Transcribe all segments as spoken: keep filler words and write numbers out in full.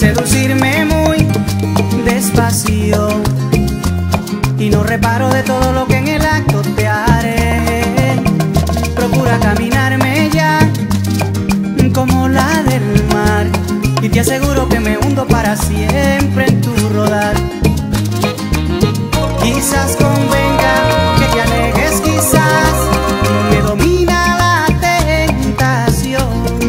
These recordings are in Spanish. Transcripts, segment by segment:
seducirme muy despacio y no reparo de todo lo que en el acto te haré. Procura caminarme ya como la del mar y te aseguro que me hundo para siempre en tu rodar. Quizás convenga que te alejes, quizás me domina la tentación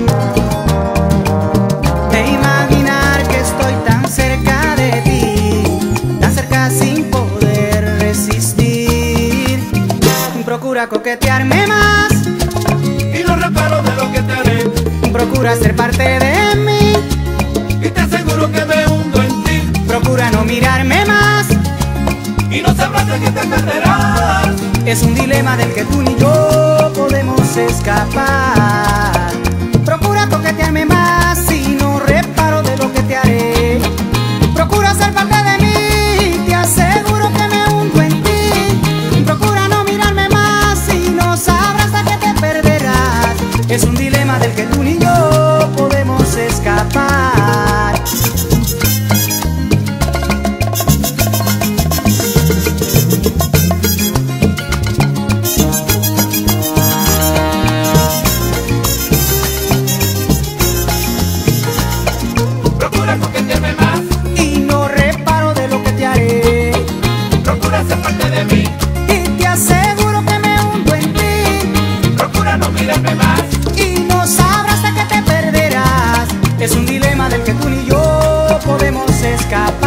de imaginar que estoy tan cerca de ti, tan cerca sin poder resistir. Procura coquetearme más y no reparo de lo que te haré. Procura ser parte de mí y te aseguro que me hundo en ti. Procura no mirarme más y no sabrás de qué te perderás. Es un dilema del que tú ni yo podemos escapar. Procura coquetearme más y no reparo de lo que te haré. Procura ser parte de mí, te aseguro que me hundo en ti. Procura no mirarme más y no sabrás de qué te perderás. Es un dilema del que tú ni yo podemos escapar. Procura coquetearme más y no reparo de lo que te haré. Procura ser parte de mí y te aseguro que me hundo en ti. Procura no mirarme más y no sabrás de qué te perderás. Es un dilema del que tú ni yo podemos escapar.